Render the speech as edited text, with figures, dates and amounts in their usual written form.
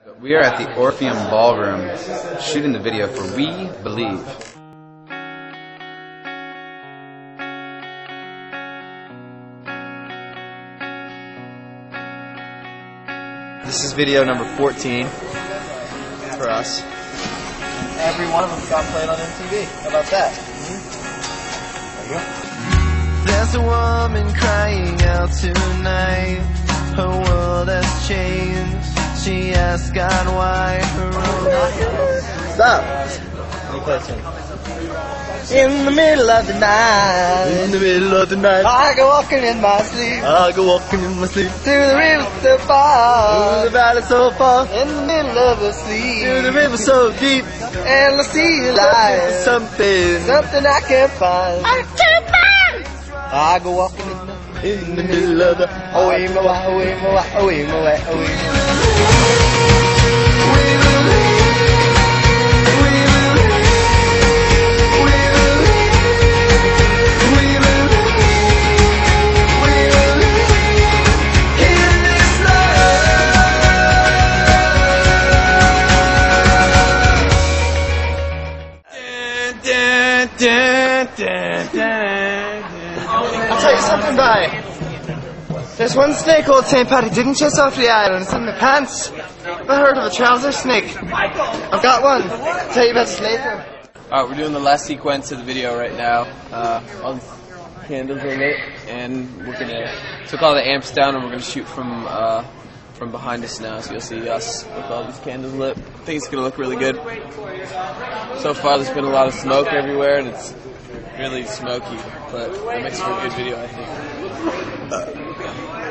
We are at the Orpheum Ballroom shooting the video for We Believe. This is video number 14 for us. Every one of them got played on MTV. How about that? There you go. There's a woman crying out tonight. Her world has changed. She asked God why her Stop! Let me play a tune. In the middle of the night. In the middle of the night, I go walking in my sleep. I go walking in my sleep. To the river so To far. the valley so far. In the middle of the sea. To the river so deep. And I see the light. Something Something I can't find. I can't find. I go walking in the middle of the away my way, away my way, away my way, away my way. I'll tell you something, Barry. There's one snake old St. Patty didn't chase off the island. It's in the pants. I heard of a trouser snake. I've got one. I'll tell you about the snake. Alright, we're doing the last sequence of the video right now. All the candles are lit, and we're gonna took all the amps down, and we're gonna shoot from behind us now. So you'll see us with all these candles lit. I think it's gonna look really good. So far, there's been a lot of smoke everywhere, and it's really smoky, but it makes for a good video, I think.